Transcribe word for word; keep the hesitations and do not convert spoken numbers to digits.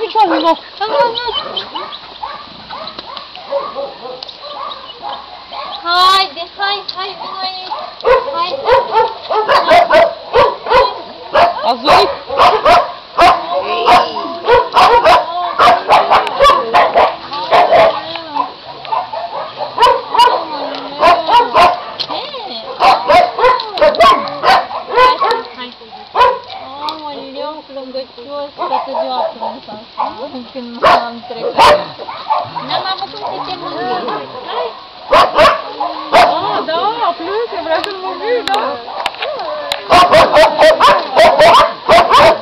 picioarele noastre. Haide, hai, hai, vino aici. Hai. Azui? Plângăcios, toată ziua plâns asta, când nu am trecut. N-am avut cum să te mângâi. Hai! Ah, da, a plâns, vrea să-l mângâi, da?